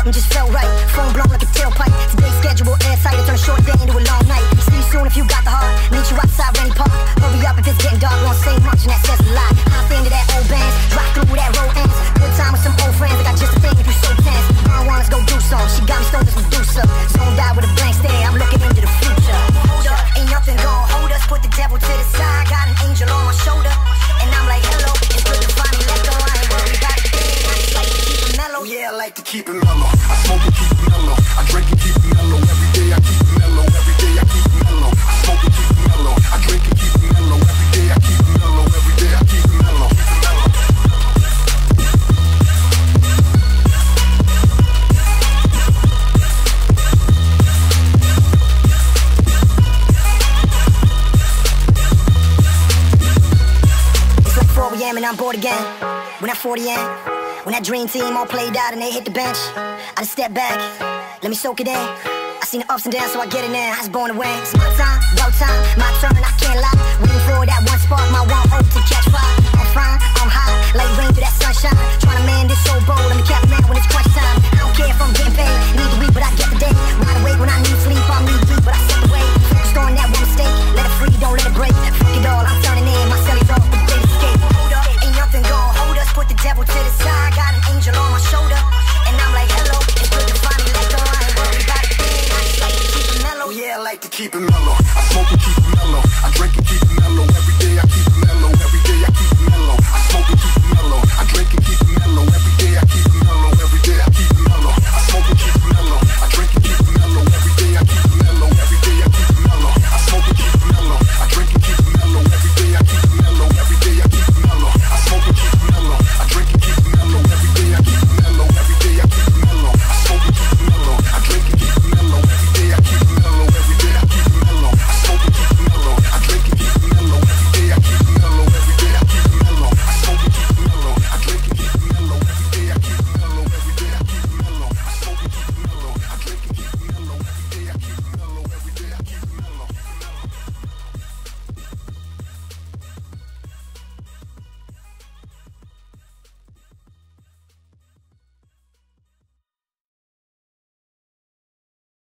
something just felt right. Phone blown like a tailpipe. Today's schedule airtight. I turn a short day into a long night. See you soon if you got the heart. Meet you outside Rennie Park. Hurry up if it's getting dark. Won't say much and that says a lot. Hop into that old band. Rock through that road ends. Good time with some old friends. I got just a thing if you so tense. I want us go do something. She got me stoned as Medusa. Zoned out with a blank stare. I'm looking into the future. Hold up, ain't nothing gon' hold us. Put the devil to the side. Got an angel on my shoulder. And I'm like, hello, it's good to finally let go. I ain't worried about a thing. I just like to keep it mellow. Yeah, I like to keep it mellow. I smoke and keep it mellow. I drink and keep it mellow. Every day I keep it mellow. Every day I keep it mellow. I smoke and keep it mellow. I drink and keep it mellow. Every day I keep it mellow. Every day I keep it mellow. It's like 4 a.m. and I'm bored again. When that 40 in, when that dream team all played out and they hit the bench, I just step back, let me soak it in. I seen the ups and downs, so I get it in. I was born to win. It's my time, no time, my turn, I can't lie. Waiting for that one spark, my one hope to catch fire. I'm fine, I'm high, like rain through that sunshine. Trying to man this so bold, I'm the captain man when it's crunch time. I don't care if I'm getting paid, need the week, but I get the day. Wide awake when I need sleep, I'm knee deep, but I set the way. Focused on that one mistake, let it free, don't let it break. Fuck it all, I'm turning in, my cellies off, the day escape. Hold up, ain't nothing gon' hold us, put the devil to the side. Got an angel on my shoulder, and I'm like, hello, it's good to finally let go. I ain't worried about a thing, I just like to keep it mellow. Yeah, I like to keep it mellow. I